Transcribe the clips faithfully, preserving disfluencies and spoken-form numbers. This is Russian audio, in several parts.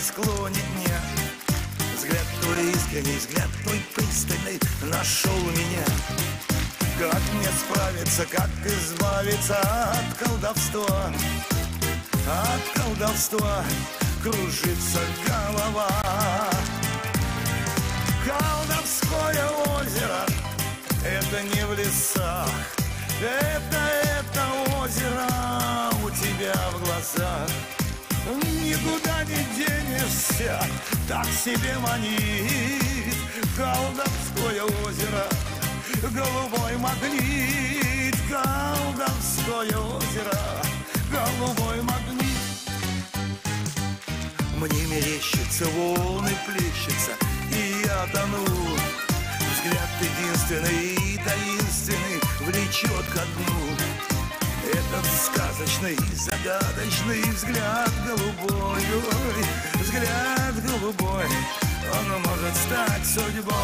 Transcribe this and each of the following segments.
склоне дня. Взгляд твой искренний, взгляд твой пристальный нашел меня. Как мне справиться, как избавиться от колдовства? От колдовства кружится голова. Колдовское озеро — это не в лесах, это, это озеро у тебя в глазах. Никуда не денешься, так себе манит колдовское озеро, голубой магнит. Колдовское озеро, голубой магнит. Мне мерещится, волны плещутся, и я тону. Взгляд единственный и таинственный влечет ко дну. Этот сказочный, загадочный взгляд голубой, ой, взгляд голубой, он может стать судьбой.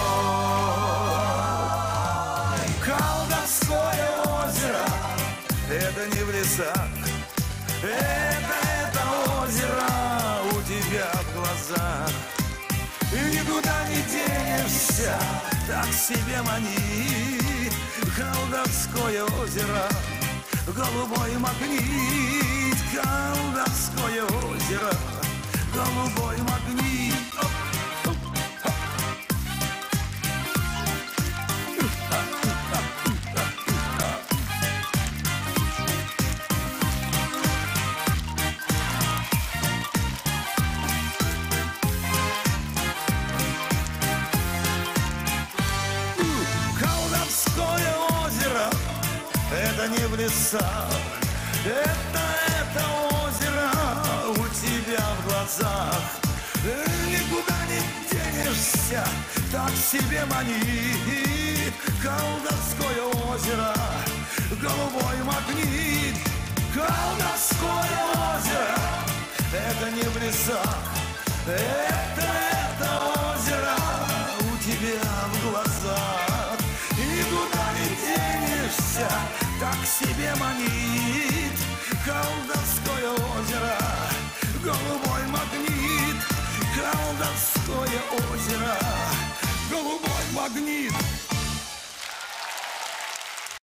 Колдовское озеро — это не в лесах, это, это озеро у тебя в глазах. И никуда не денешься, так себе манит колдовское озеро, голубой магнит. Колдовское озеро, голубой магнит. Колдовское озеро — это не в лесах, это, это озеро у тебя в глазах. Никуда не денешься, так себе манит колдовское озеро, голубой магнит. Колдовское озеро — это не в лесах, это, это озеро у тебя в глазах. Никуда не денешься, так себе манит колдовское озеро, голубой магнит. Колдовское озеро, голубой магнит.